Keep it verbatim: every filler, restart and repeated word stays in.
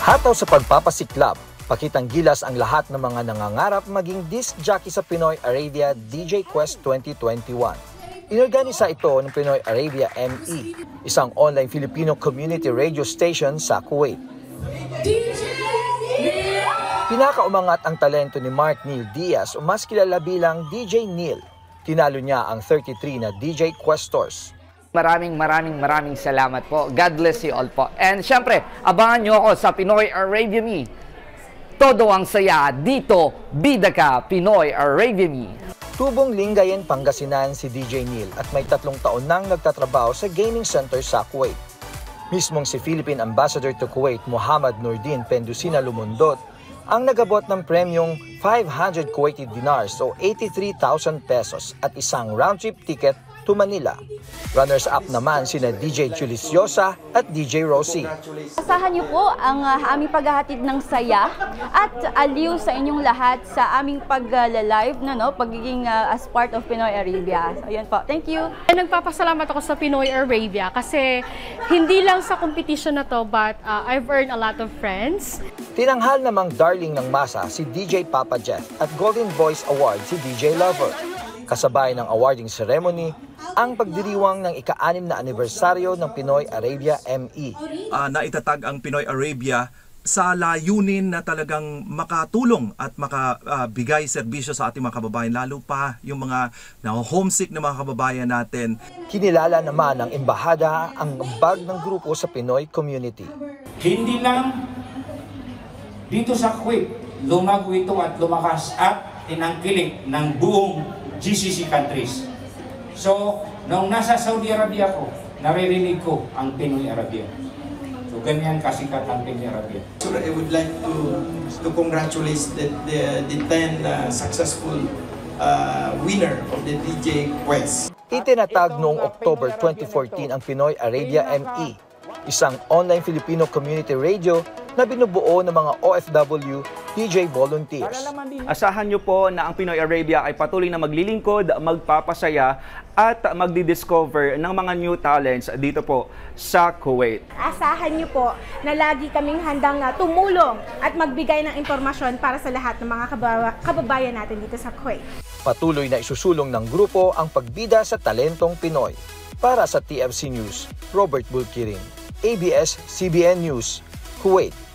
Hataw sa pagpapasiklab, pakitang gilas ang lahat ng mga nangangarap maging disc jockey sa Pinoy Arabia D J Quest twenty twenty-one. Inorganisa ito ng Pinoy Arabia M E, isang online Filipino community radio station sa Kuwait. Pinakaumangat ang talento ni Mark Neil Diaz o mas kilala bilang D J Neil. Tinalo niya ang thirty-three na D J Questors. Maraming maraming maraming salamat po. God bless you all po. And syempre, abangan nyo ako sa Pinoy Arabia Me. Todo ang saya dito, bida ka, Pinoy Arabia Me. Tubong Lingayen, Pangasinan si D J Neil at may tatlong taon nang nagtatrabaho sa gaming center sa Kuwait. Mismong si Philippine Ambassador to Kuwait, Muhammad Nordin Pendusina Lumundot, ang nagabot ng premyong five hundred Kuwaiti dinars o eighty-three thousand pesos at isang round-trip ticket to Manila. Runners-up naman sina D J Juliciosa at D J Rosie. Asahan niyo po ang uh, aming paghahatid ng saya at aliw sa inyong lahat sa aming pag-live na no, pagiging uh, as part of Pinoy Arabia. So, ayun po. Thank you. Nagpapasalamat ako sa Pinoy Arabia kasi hindi lang sa competition na to but uh, I've earned a lot of friends. Tinanghal namang darling ng masa si D J Papa Jeff at Golden Voice Award si D J Lover. Kasabay ng awarding ceremony, ang pagdiriwang ng ika-anim na anibersaryo ng Pinoy Arabia M E. Uh, naitatag ang Pinoy Arabia sa layunin na talagang makatulong at makabigay uh, serbisyo sa ating mga kababayan, lalo pa yung mga na-homesick na mga kababayan natin. Kinilala naman ng embahada ang bag ng grupo sa Pinoy community. Hindi lang dito sa Kuwait, lumago ito at lumakas at tinangkilik ng buong G C C countries. So, nung nasa Saudi Arabia ko, naririnig ko ang Pinoy Arabia. So, ganyan kasikat ang Pinoy Arabia. So, I would like to to congratulate the the, the ten uh, successful uh, winner of the D J Quest. Itinatag noong October twenty fourteen ang Pinoy Arabia M E, isang online Filipino community radio na binubuo ng mga O F W D J volunteers. Asahan niyo po na ang Pinoy Arabia ay patuloy na maglilingkod, magpapasaya at magdi-discover ng mga new talents dito po sa Kuwait. Asahan niyo po na lagi kaming handang uh, tumulong at magbigay ng impormasyon para sa lahat ng mga kababayan natin dito sa Kuwait. Patuloy na isusulong ng grupo ang pagbida sa talentong Pinoy. Para sa T F C News, Robert Bulkirin, A B S C B N News, Kuwait.